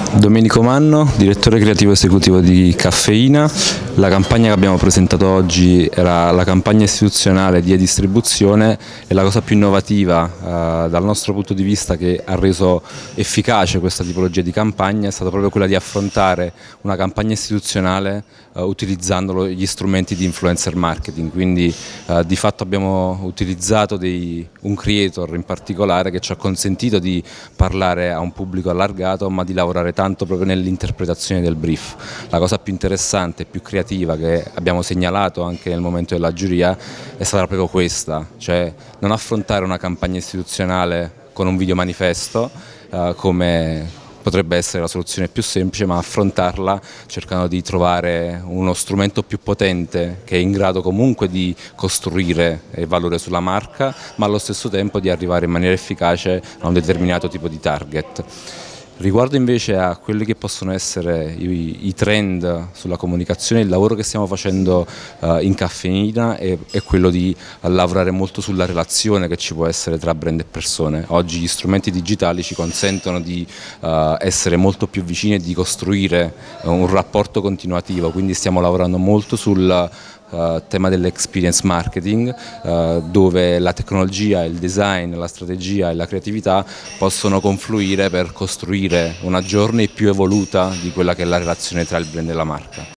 Domenico Manno, direttore creativo esecutivo di Caffeina. La campagna che abbiamo presentato oggi era la campagna istituzionale di e-distribuzione e la cosa più innovativa dal nostro punto di vista che ha reso efficace questa tipologia di campagna è stata proprio quella di affrontare una campagna istituzionale utilizzando gli strumenti di influencer marketing, quindi di fatto abbiamo utilizzato un creator in particolare che ci ha consentito di parlare a un pubblico allargato ma di lavorare tanto proprio nell'interpretazione del brief. La cosa più interessante e più creativa che abbiamo segnalato anche nel momento della giuria è stata proprio questa, cioè non affrontare una campagna istituzionale con un video manifesto come potrebbe essere la soluzione più semplice, ma affrontarla cercando di trovare uno strumento più potente che è in grado comunque di costruire valore sulla marca, ma allo stesso tempo di arrivare in maniera efficace a un determinato tipo di target. Riguardo invece a quelli che possono essere i trend sulla comunicazione, il lavoro che stiamo facendo in Caffeina è quello di lavorare molto sulla relazione che ci può essere tra brand e persone. Oggi gli strumenti digitali ci consentono di essere molto più vicini e di costruire un rapporto continuativo, quindi stiamo lavorando molto sul tema dell'experience marketing, dove la tecnologia, il design, la strategia e la creatività possono confluire per costruire una journey più evoluta di quella che è la relazione tra il brand e la marca.